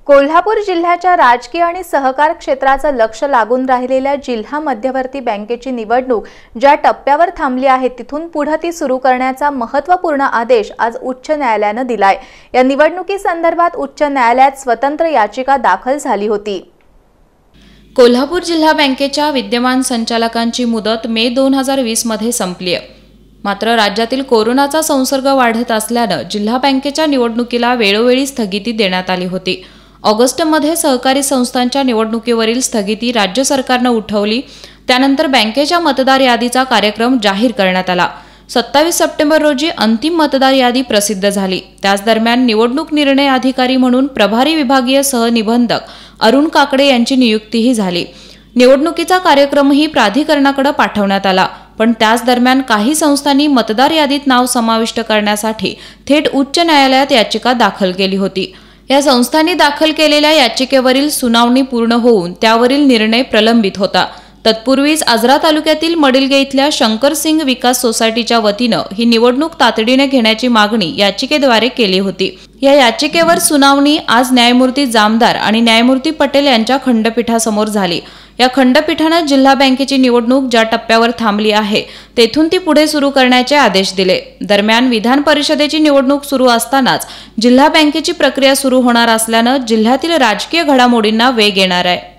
कोल्हापूर जिल्ह्याच्या राजकीय आणि सहकार क्षेत्राचं लक्ष लागून राहिलेल्या जिल्हा मध्यवर्ती बँकेची निवडणूक ज्या टप्प्यावर थांबली आहे तिथून पुढे ती सुरू करण्याचा महत्त्वपूर्ण आदेश आज उच्च न्यायालयाने दिलाय। या निवडणुकीसंदर्भात उच्च न्यायालयात स्वतंत्र याचिका दाखल झाली होती। कोल्हापूर जिल्हा बँकेच्या विद्यमान संचालकांची मुदत मे 2020 मध्ये संपली आहे। मात्र राज्यातील कोरोनाचा संसर्ग वाढत असल्याने जिल्हा बँकेच्या निवडणुकीला वेळोवेळी स्थगिती देण्यात आली होती। ऑगस्टमध्ये सहकारी संस्थांच्या निवडणुकीवरील स्थगिती राज्य सरकारने उठवली। त्यानंतर बँकेच्या मतदार यादीचा कार्यक्रम जाहीर करण्यात आला। 27 सप्टेंबर रोजी अंतिम मतदार यादी प्रसिद्ध झाली। त्याच दरम्यान निवडणूक निर्णय अधिकारी म्हणून प्रभारी विभागीय सहनिबंधक अरुण काकडे यांची नियुक्तीही झाली। निवडणुकीचा कार्यक्रमही प्राधिकरणाकडे पाठवण्यात आला, पण त्याच दरम्यान काही संस्थांनी मतदार यादीत नाव समाविष्ट करण्यासाठी थेट उच्च न्यायालयात याचिका दाखल केली होती। या संस्थांनी दाखल केलेल्या याचिकेवरील सुनावणी पूर्ण होऊन त्यावरील निर्णय प्रलंबित होता। तत्पूर्वीच आजरा तालुक्यातील मडिलगे इथल्या शंकरसिंग विकास सोसायटीच्या वतीने ही निवडणूक तातडीने घेण्याची मागणी याचिकेद्वारे केली होती। या याचिकेवर सुनावणी आज न्यायमूर्ती जामदार आणि न्यायमूर्ती पटेल यांच्या खंडपीठासमोर झाली। या खंडपीठाने जिल्हा बँकेची निवडणूक ज्या टप्प्यावर थांबली आहे तेथून ती पुढे सुरू करण्याचे आदेश दिले। दरम्यान विधान परिषदेची निवडणूक सुरू असतानाच जिल्हा बँकेची प्रक्रिया सुरू होणार असल्याने जिल्ह्यातील राजकीय घडामोडींना वेग येणार आहे।